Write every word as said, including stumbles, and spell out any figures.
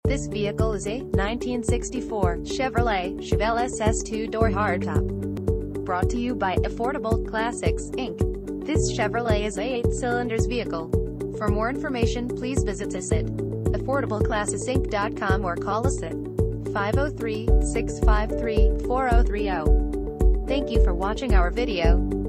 This vehicle is a nineteen sixty-four Chevrolet Chevelle S S two-door hardtop. Brought to you by Affordable Classics, Incorporated. This Chevrolet is a eight-cylinders vehicle. For more information, please visit us at affordable classics inc dot com or call us at five oh three, six five three, four oh three oh. Thank you for watching our video.